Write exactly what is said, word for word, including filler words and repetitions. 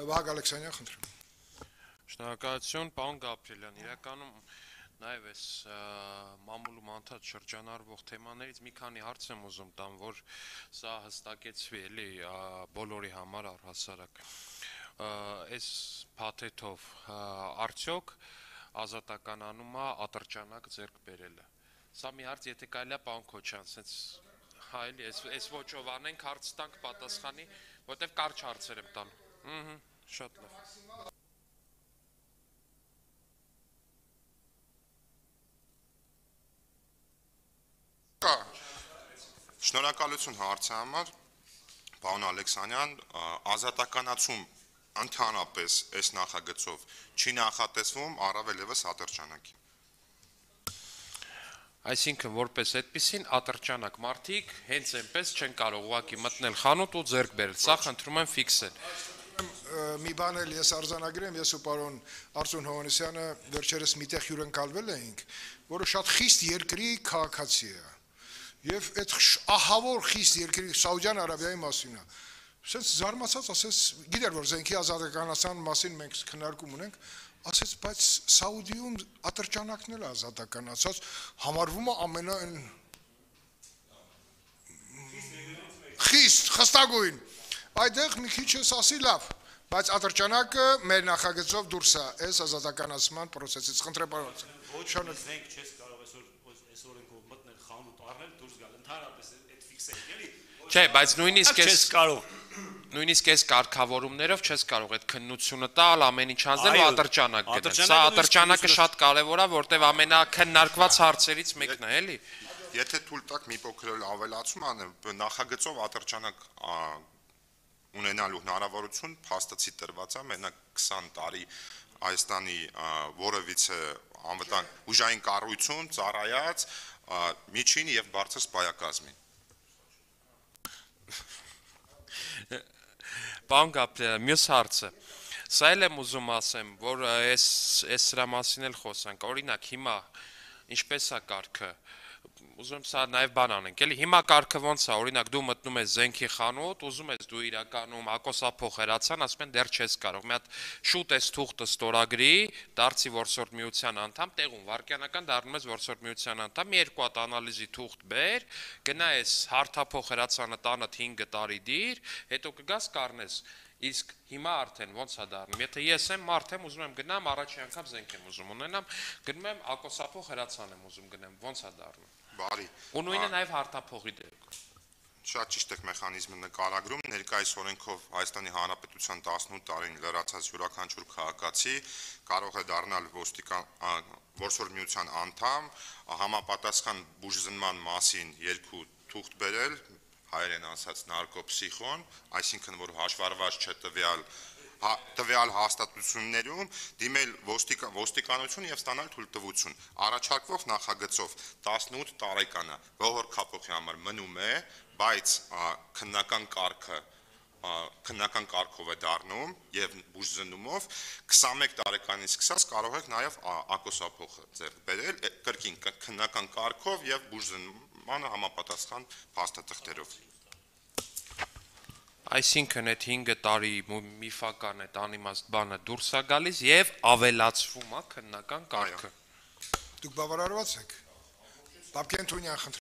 Վահագ Ալեքսանյան, խնդրեմ։ Շնորհակալություն, պարոն Գաբրիելյան, իրականում նաև այս մամուլում անդադ շրջանառվող թեմաներից մի քանի հարց եմ ուզում տամ, որ սա հստակեցվի էլի բոլորի համար առհասարակ։ Այս փաթեթով արդյոք ազատականանում է ատրճանակ ձեռք բերելը։ Սա մի հարց, եթե կարելի է, պարոն Քոչյան, սենց հա էլի, այս ոճով անենք, հարց տանք, պատասխանի, որտեվ կարճ հարցեր եմ տանում։ Շատ լավ։ Շնորհակալություն հարցի համար, պարոն Ալեքսանյան, ազատականացում ընդհանրապես այս նախագծով չի նախատեսվում առավել ևս ատրճանակի։ Այսինքն որպես այդպիսին ատրճանակ մարդիկ հենց այնպես չեն կարող ուղղակի մտնել խանութ ու ձեռք բերել, սա խնդրում եմ ֆիքսել։ Մի բան էլ ես արձանագրեմ, ես ու պարոն Արծուն Հովհաննիսյանը վերջերս միտեղ հյուրընկալվել էինք, որը շատ խիստ երկրի քաղաքացի է։ Եվ այդ ահավոր խիստ երկրի Սաուդյան Արաբիայի մասին է։ Սենց զարմացած ասես, գիտեր որ զենքի ազատականացման մասին մենք քննարկում ունենք, ասեց, բայց Սաուդիում ատրճանակն էլ ազատականացած համարվում է ամենա խիստ, խստագույն։ Այդեղ մի քիչ ես ասի լավ, բայց ատրճանակը մեր նախագծով դուրս է այս ազատականացման պրոցեսից։ Խնդրեմ պարոն։ Ոչ զենք չես կարող այսօր ենք մտնել խանութ առնել դուրս գալ, ընդհանրապես այդ ֆիքսել էլի։ Չէ, բայց նույնիսկ չես կարող Նույնիսկ այս կարգավորումներով չես կարող այդ քննությունը տալ, ամեն ինչ հանձնել ու ատրճանակ գնել։ Սա ատրճանակը շատ կարևոր է, որտեվ ամենակննարկված հարցերից մեկն է, էլի։ Եթե թույլ տաք մի փոքր ավելացում անեմ, նախագծով ատրճանակ ունենալու հնարավորություն փաստացի տրված է, մենակ քսան տարի Հայաստանի որևիցե անվտանգ ուժային կառույցում ծառայած միջին եւ բարձր սպայակազմին։ Պարոն Գաբրիելյան, մյուս հարցը, սա էլ եմ ուզում ասեմ, որ այս սրա մասին էլ խոսանք, օրինակ հիմա ինչպես է կարգը, ուզում եմ սա նաև բան անենք, էլի հիմա կարգը ոնց է, օրինակ դու մտնում ես զենքի խանութ, ուզում ես դու իրականում ակոսափոխերացան, ասում են դեռ չես կարող, մի հատ շուտ ես թուղթը ստորագրի, դարձի որսորդ միության անդամ, տեղում վայրկյանական դառնում ես որսորդ միության անդամ, մի երկու հատ անալիզի թուղթ բեր, գնա ես հարթափոխերացանը տանդ հինգ տարի դիր, հետո կգաս կառնես։ Իսկ հիմա արդեն ոնց է դառնում, եթե ես եմ մարդ եմ ուզում եմ գնամ, առաջի անգամ զենք եմ ուզում ունենամ, գնում եմ ակոսափոխերացան եմ ուզում գնեմ, ոնց է դառնում։ Բարի։ Ու նույնը նաև հարթափոխի դեպքում։ Շատ ճիշտ եք մեխանիզմը նկարագրում, ներկայիս օրենքով Հայաստանի Հանրապետության տասնութ տարին լրացած յուրաքանչյուր քաղաքացի կարող է դառնալ ոստիկան որսորդ միության անդամ, համապատասխան բուժզնման մասին երկու թուղթ բերել, հայերեն ասած նարկոպսիխոն, այսինքն որ հաշվառված չէ տվյալ տվյալ հաստատություններում դիմել ոստիկանություն եւ ստանալ թույլտվություն։ Առաջարկվող նախագծով տասնութ տարեկանը ողորքափոխի համար մնում է, բայց քննական կարգը քննական կարգով է դառնում եւ բուժզնումով քսանմեկ տարեկանից սկսած կարող եք նաեւ ակոսափոխը ձեռք բերել կրկին քննական կարգով եւ բուժզնմանը համապատասխան փաստաթղթերով։ Այսինքն այդ հինգ տարի միֆական այդ անիմաստ բանը դուրս է գալիս եւ ավելացվում է քննական կարգը։ Դուք բավարարված եք։ Բաբկեն Թունյան,